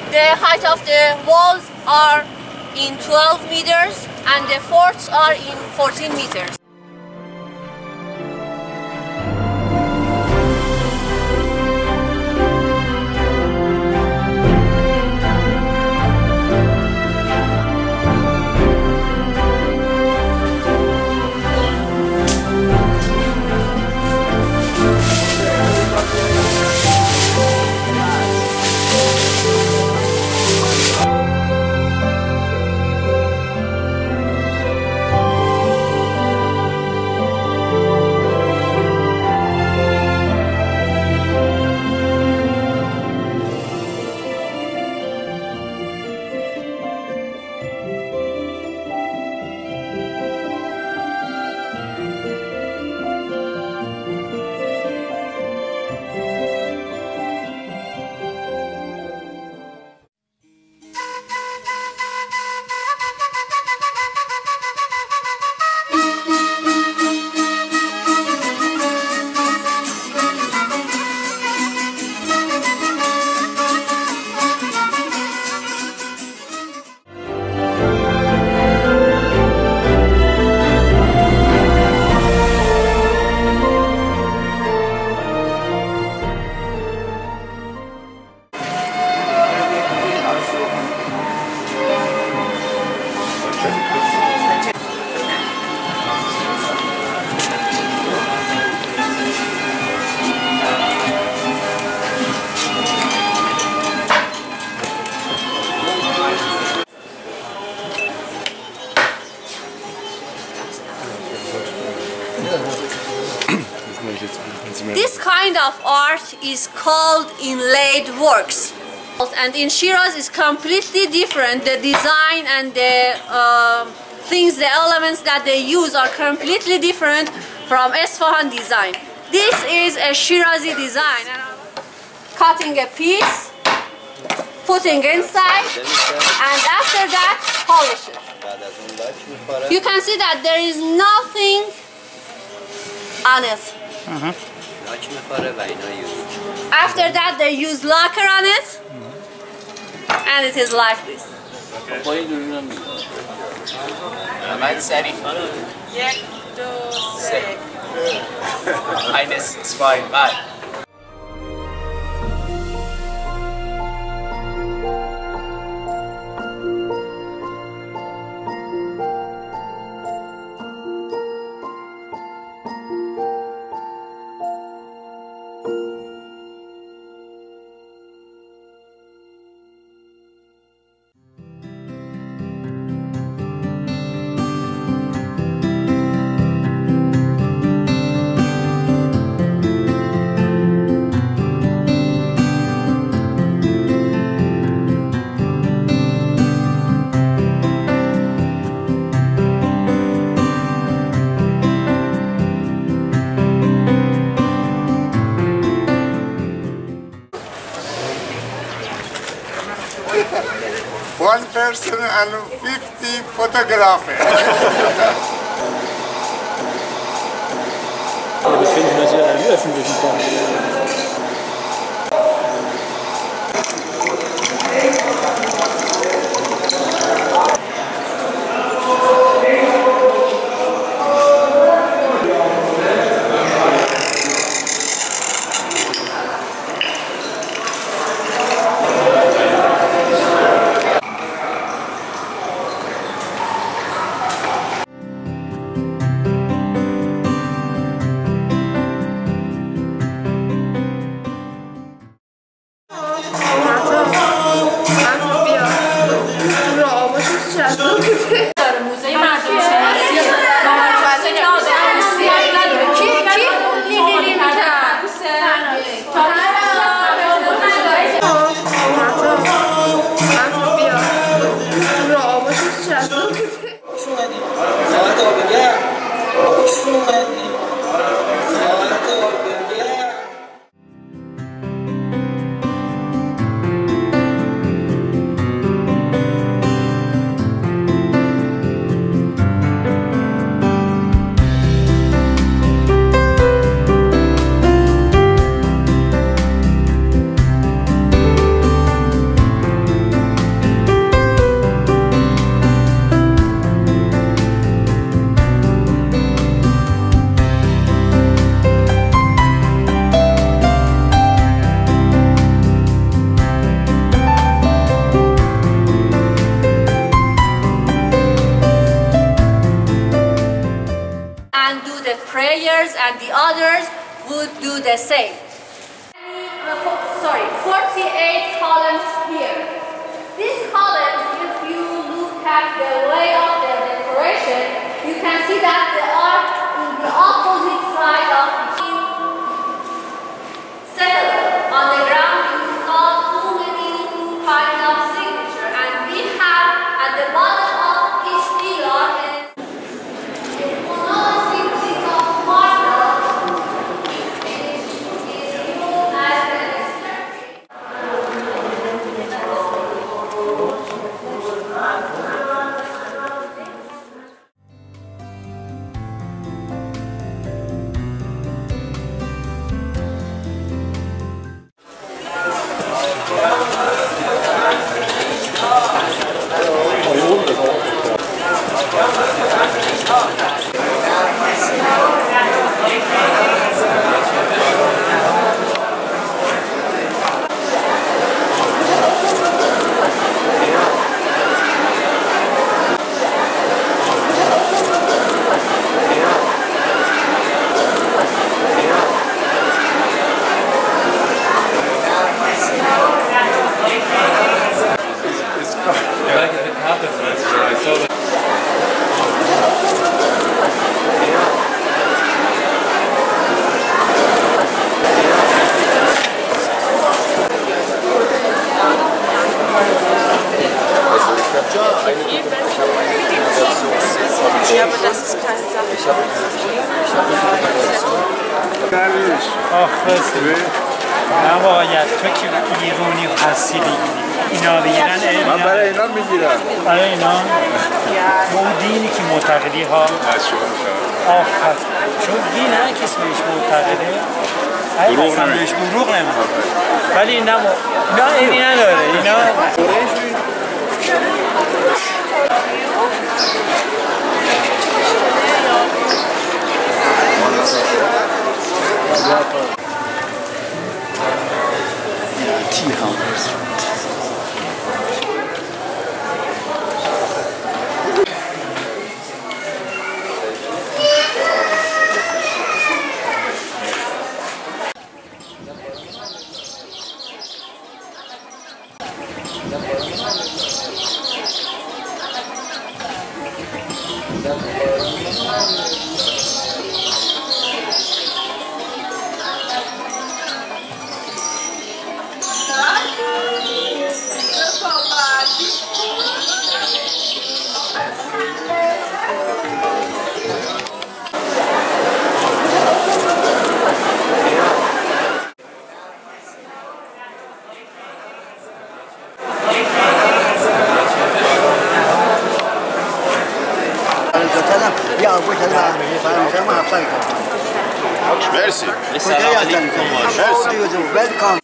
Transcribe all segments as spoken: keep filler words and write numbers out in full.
The height of the walls are in twelve meters and the forts are in fourteen meters. This kind of art is called inlaid works, and in Shiraz is completely different. The design and the uh, things, the elements that they use are completely different from Isfahan design. This is a Shirazi design. Cutting a piece, putting inside, and after that polish it. You can see that there is nothing on it. Uh-huh. After that they use lacquer on it, and it is like this. Sari. Eines, zwei, drei. One person and fifty photographers. Wir befinden uns ja im öffentlichen Raum. the others would do the same. Sorry, forty-eight columns here. These columns, if you look at the way of the decoration, you can see that they are in the opposite side of the settled. On the ground, you saw too many kinds of signature, and we have at the bottom of each pillar a monolithic piece of marble. Ja, aber das ist keine Sache. Ich habe آخ راستی نباید تو که ایرانی هستی بگیری اینا بگیرن من برای اینا میگیرم برای اینا با اون دینی که معتقدی ها آخر چون دین هر کس بهش معتقده هر اصلا بهش دروغ نمیده ولی اینا اینا اینی نداره اینا Merci. Welcome.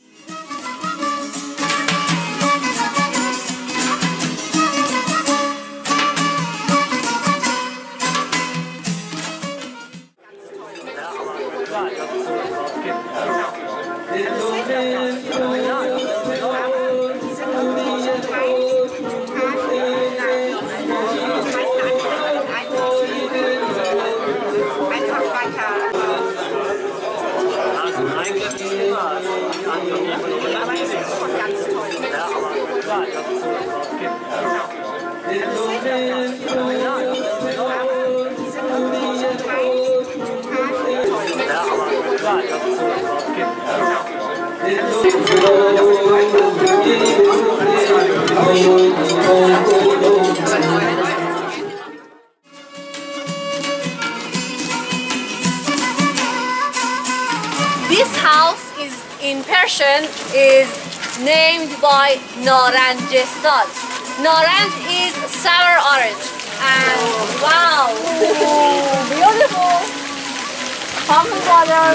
This house is in Persian is named by Naranjestan. Naranj is sour orange, and wow, beautiful. Come together.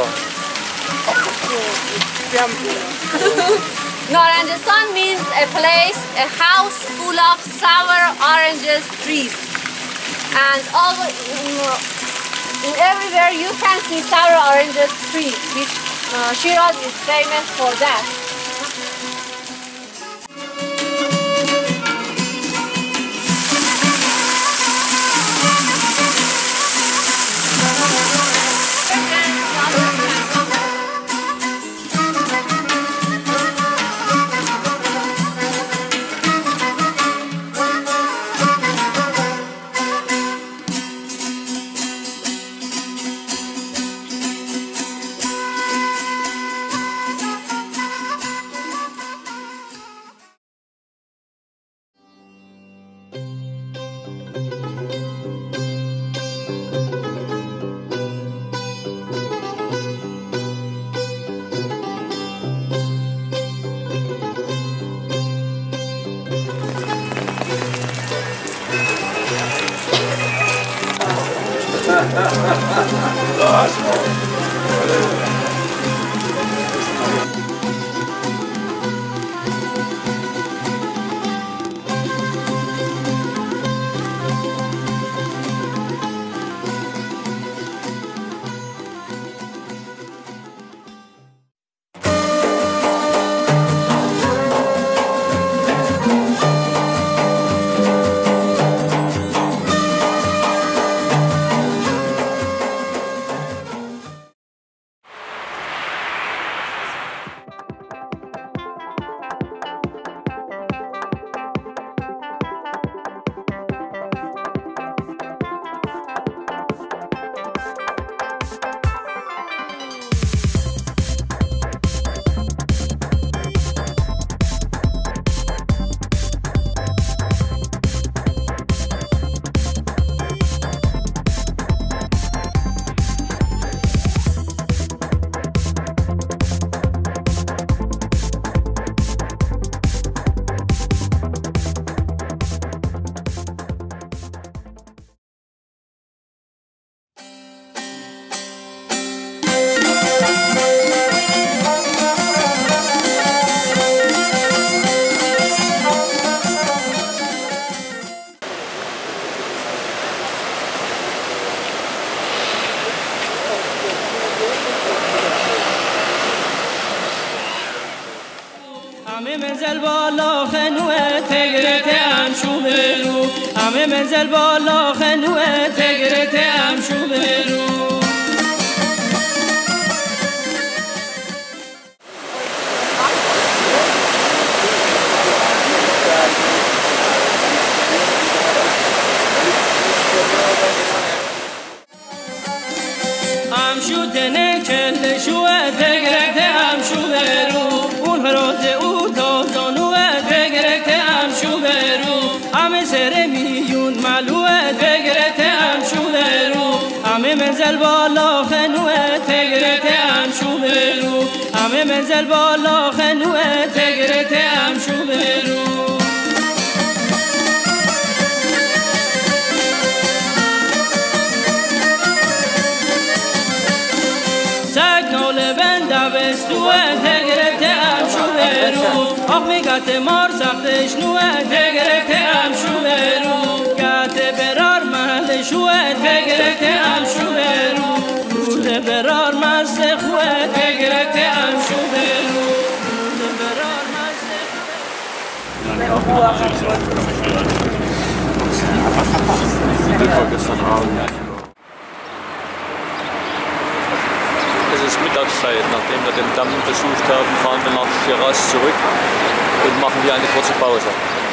Naranjestan means a place, a house full of sour oranges trees, and all in everywhere you can see sour oranges trees, which uh, Shiraz is famous for that. منزل بالا خنوه تگرت هم شو برو همه منزل بالا خنوه تگرت هم شو برو هم شو تنه کل شوه تگرت هم شو برو اون فراز او تازانوه تگرت هم شو برو همه سر میلیون ملوه تگرت هم شو برو همه منزل بالا خنوه تگرت هم شو برو همه منزل بالا خنوه تگرت هم شو برو تگرت هم شو برو آخ میگت مار سختش نوه تگرت هم شو برو گت برار محل شوه تگرت هم شو برو رود برار مست خوه تگرت هم شو برو رود برار مست Es ist Mittagszeit. Nachdem wir den Damm besucht haben, fahren wir nach Shiraz zurück und machen hier eine kurze Pause.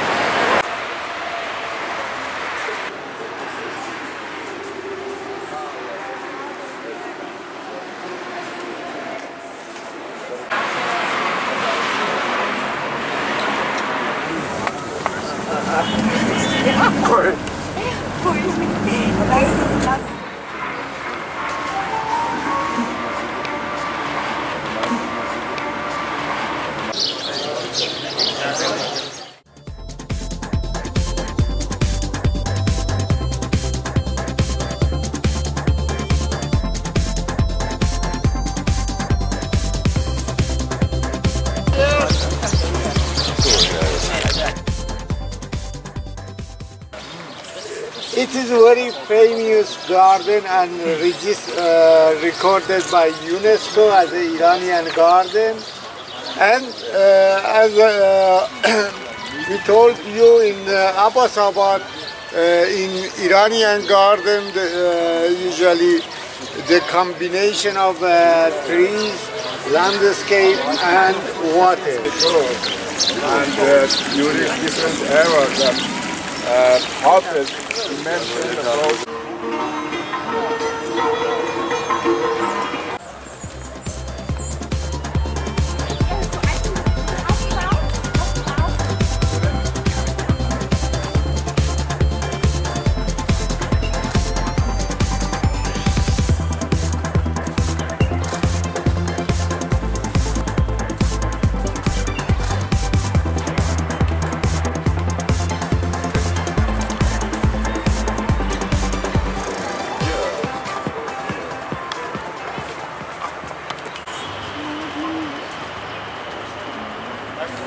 It is a very famous garden and uh, recorded by UNESCO as an Iranian garden. And uh, as uh, we told you in uh, Abbasabad, uh, in Iranian garden, the, uh, usually the combination of uh, trees, landscape and water. And uh, during different eras that uh, happened, mentioned about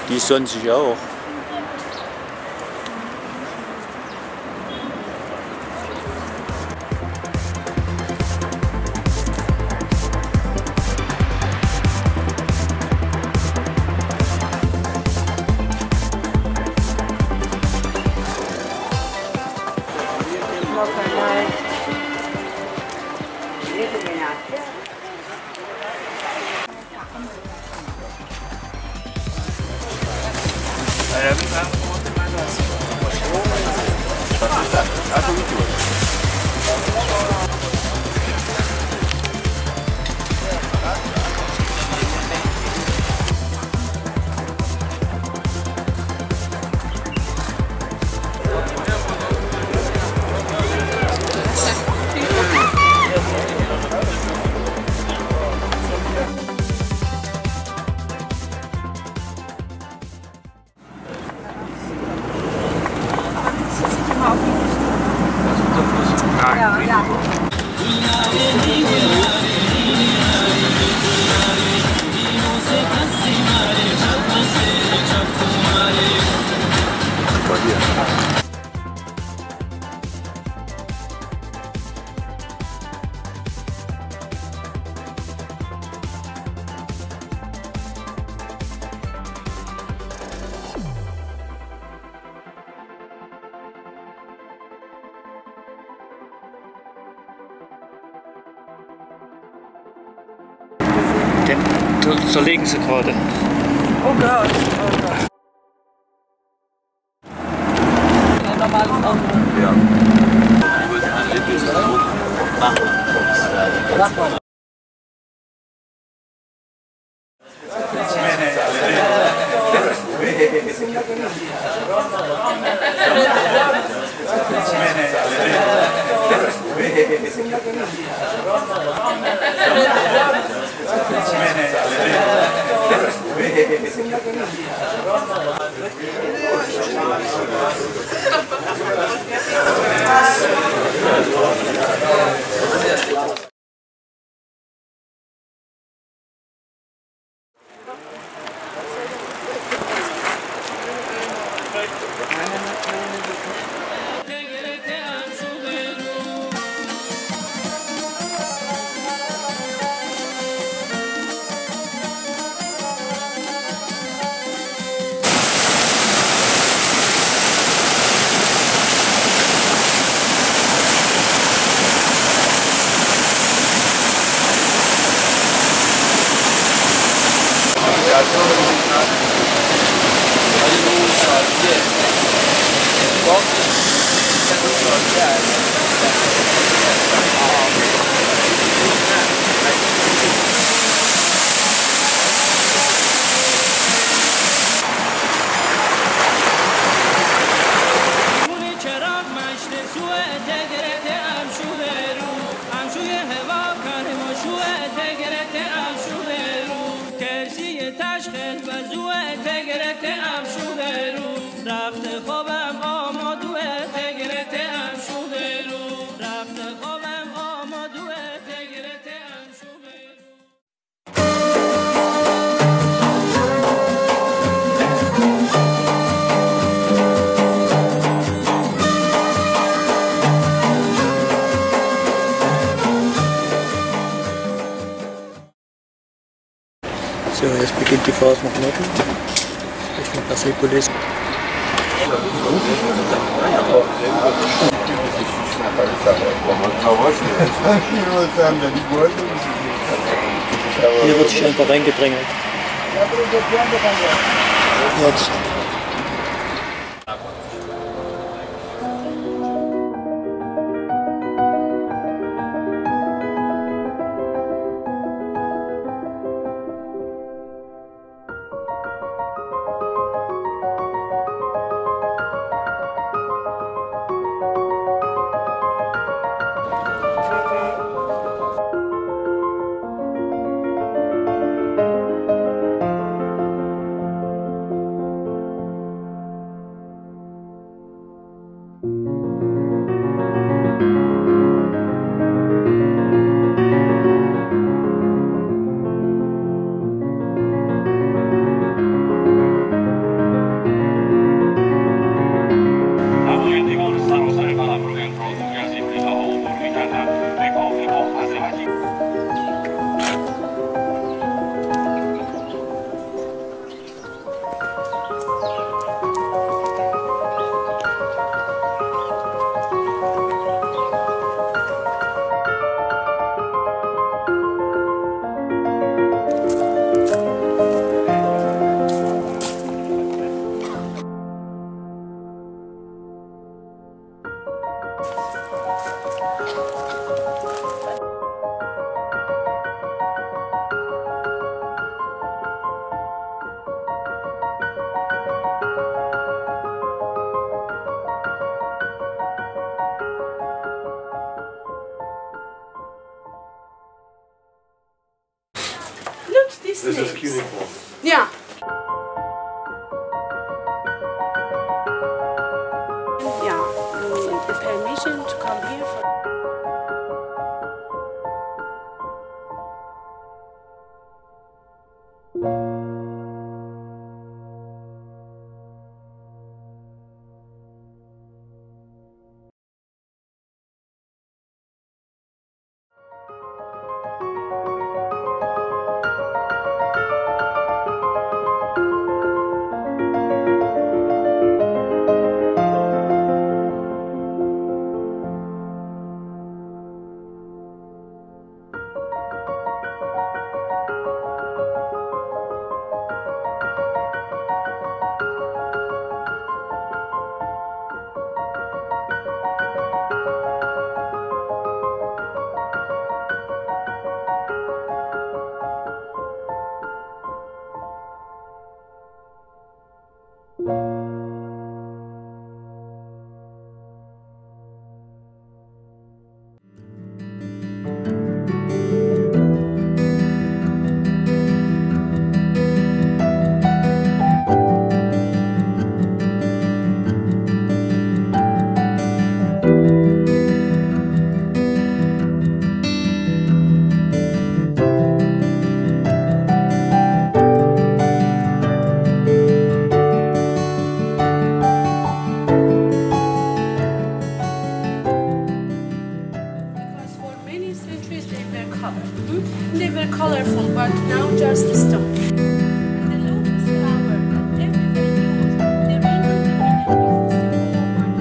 Die sonnen sich auch. Den zerlegen sie gerade. Oh Gott, oh Gott. Ein normales Auto. Ja. Ich wollte ein Lippes machen. So, jetzt beginnt die Fahrt nach Norden, Richtung Persepolis. Hier wird sich einfach reingedrängelt. Jetzt. invitation to come here for colorful, but now just stone. The lotus flower that everywhere used, the ring of the middle is the symbol of one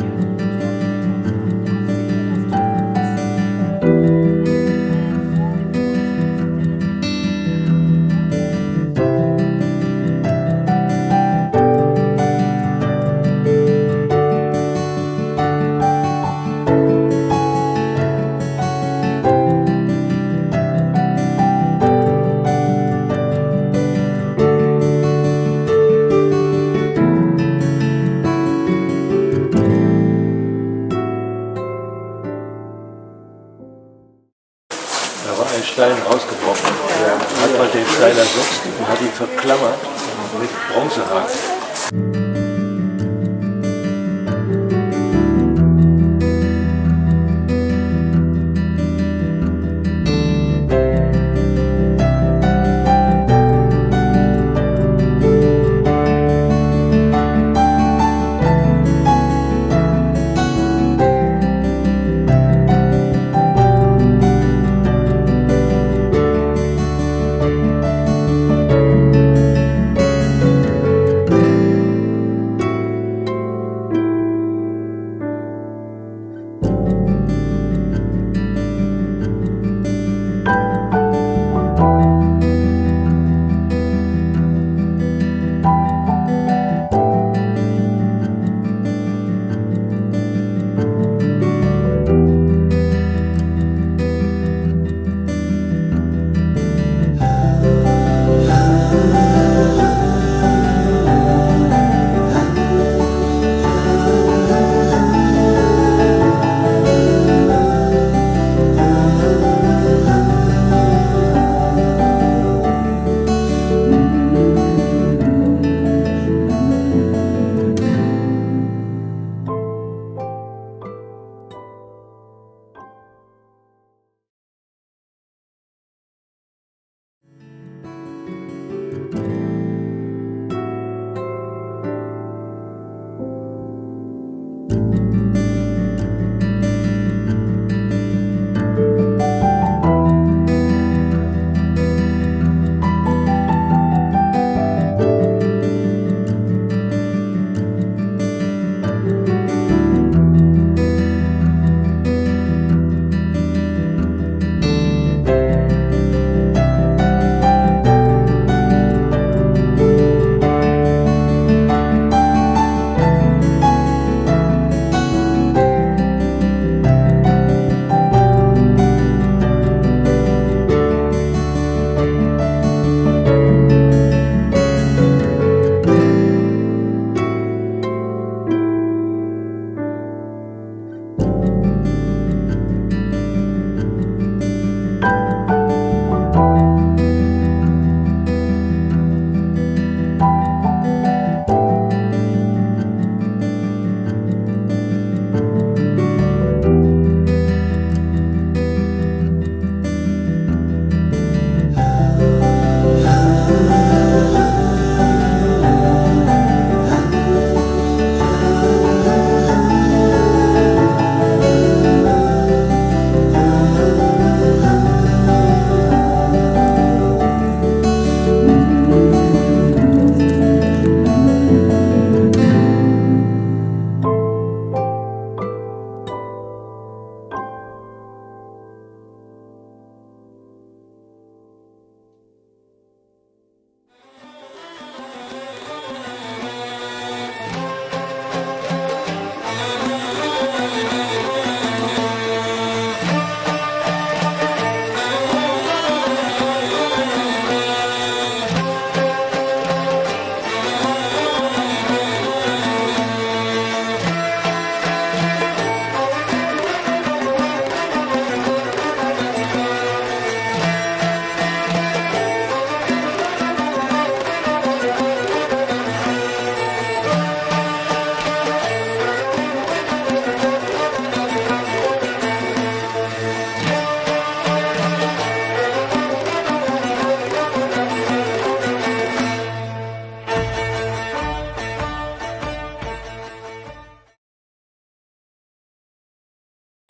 Stein rausgebrochen. Er hat mal den Stein ersetzt und hat ihn verklammert mit Bronzehaken.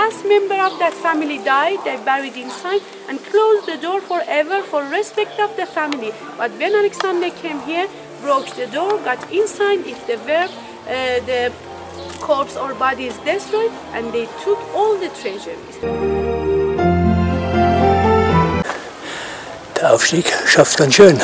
last member of that family died, they buried inside and closed the door forever for respect of the family. But when Alexander came here, broke the door, got inside, if the were, uh, the corpse or body is destroyed, and they took all the treasuries. Der Aufstieg schafft ganz schön.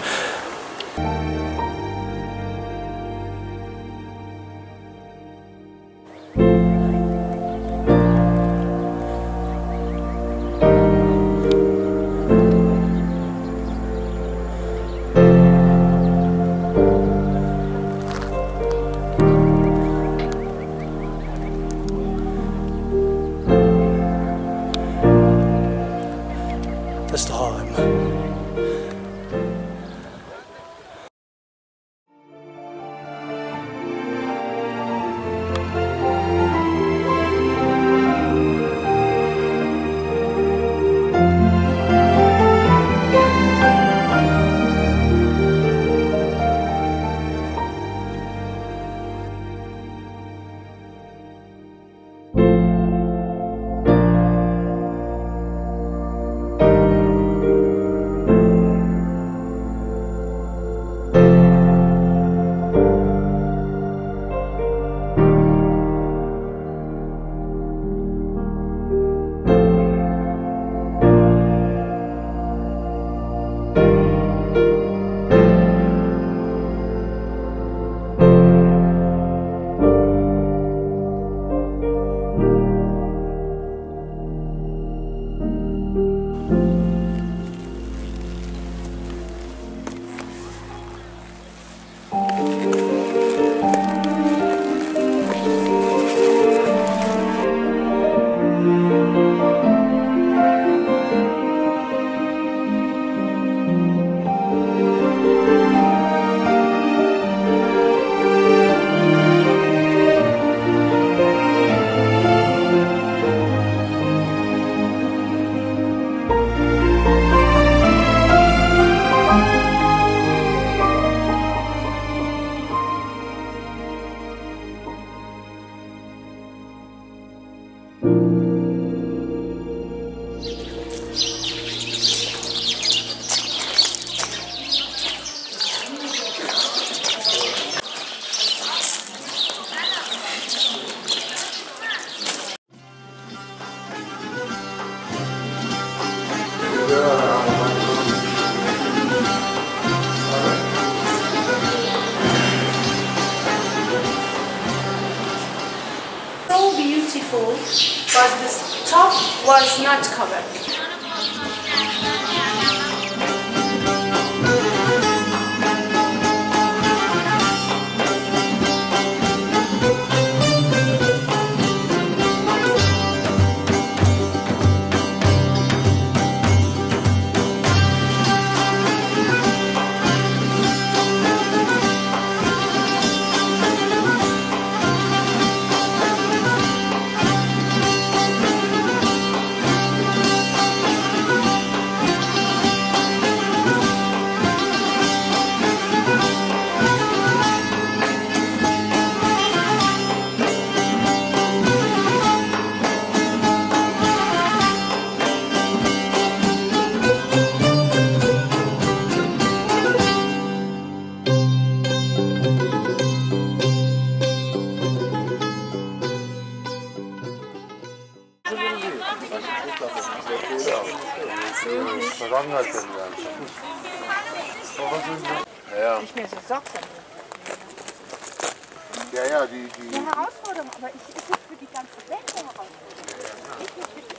Das ist daheim. But the top was not covered. Ja. Nicht mehr so sorgsam. Ja, ja, die, die... Eine Herausforderung, aber ich ist es für die ganze Welt eine Herausforderung. Ich nicht für die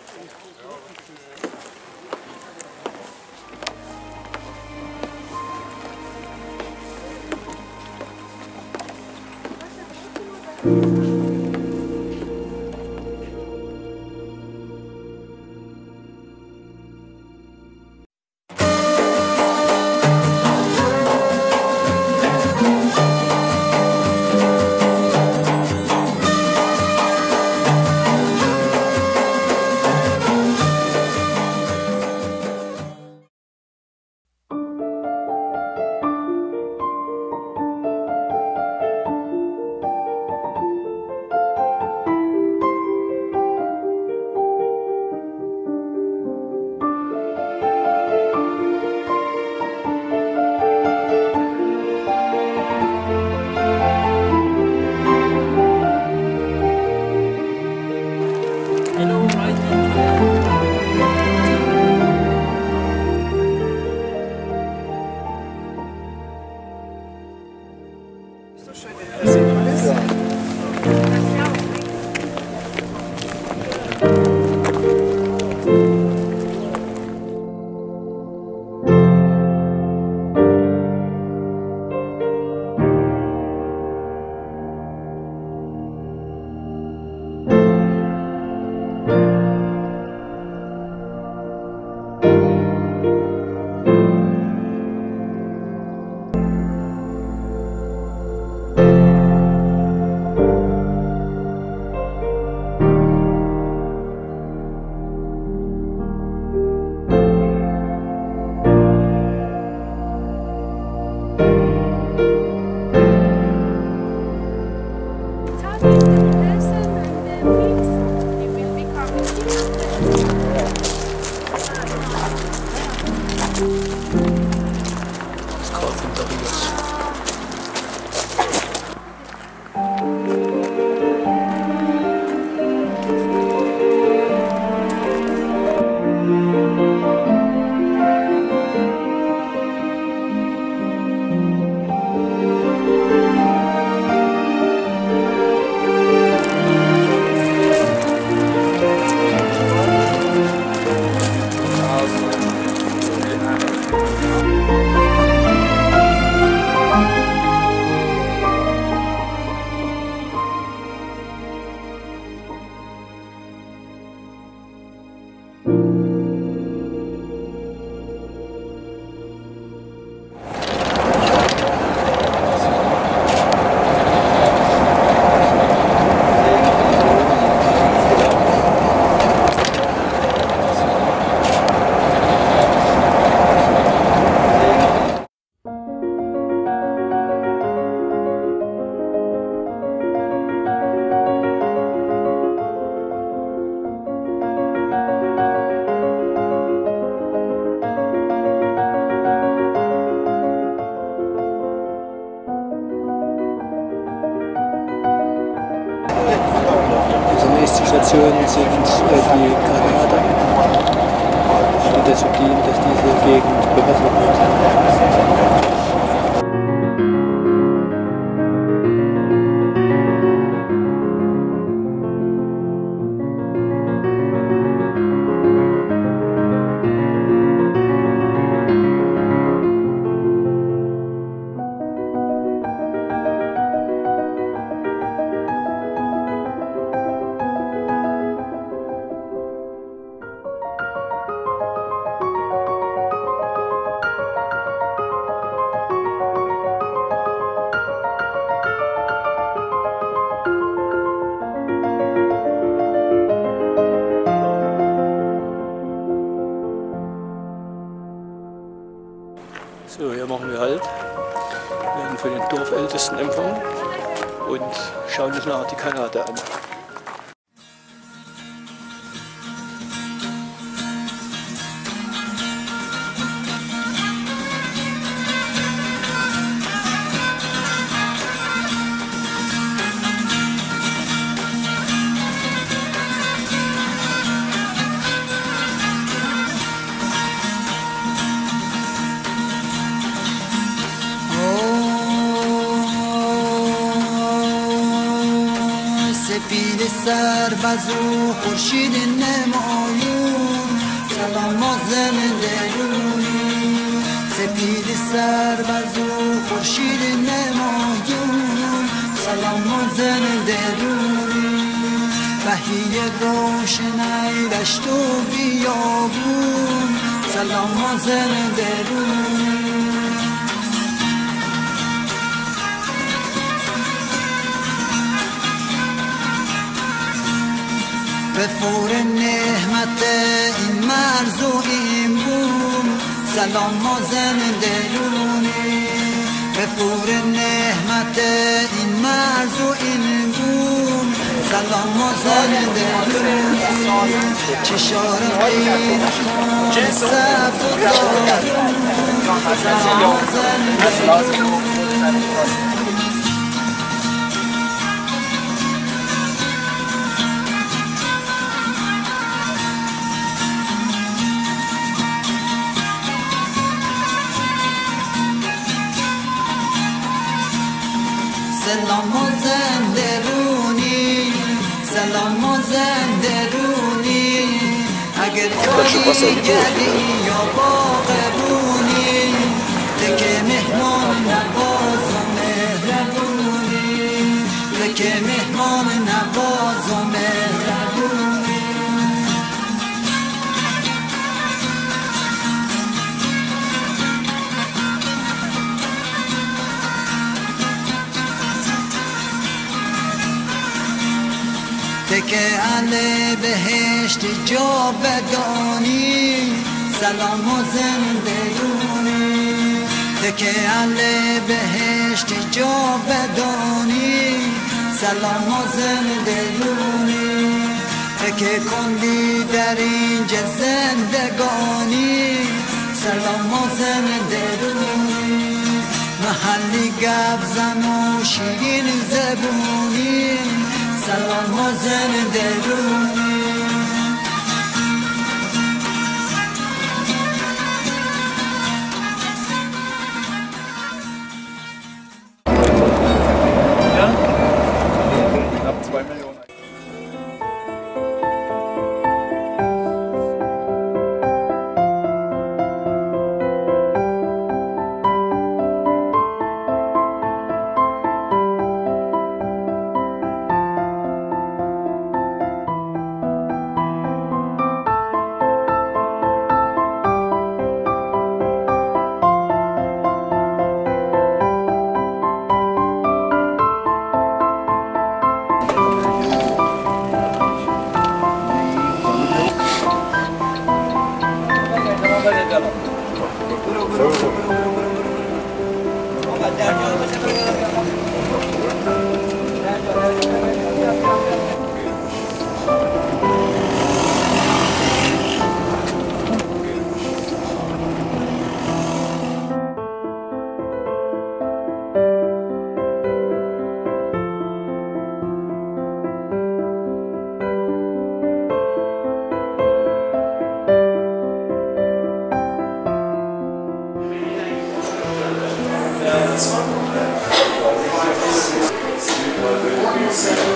Stationen sind äh, die Granaten, die dazu dienen, dass diese Gegend bewässert wird. So, hier machen wir Halt. Wir werden von den Dorfältesten empfangen und schauen uns nachher die Kanate an. سپید سرباز و خورشید نمایون سلام مازن درونی سپید سرباز و خورشید نمایون سلام مازن درونی بهی روشنی دشت و بیابون سلام مازن درونی به فور نعمت این مرز و این بوم سلام مازن درونی به فور نعمت این مرز و این بوم سلام مازن درونی چشار غیر خان سبز و دارون سلام مازن درونی سلام و زنده رونی سلام و زنده رونی اگر کارگری یا باغبونی تکه مهمان نواز و مهربونی تکه مهمان نواز و مهربونی تکه اهل بهشت جا بدانی سلام و زنده رونی تکه اهل بهشت جا بدانی سلام و زنده رونی تکه کندی در اینجا زندگانی سلام و زنده رونی محلی گپ زن و شیرین زبونی سلام و زنده رونی This one?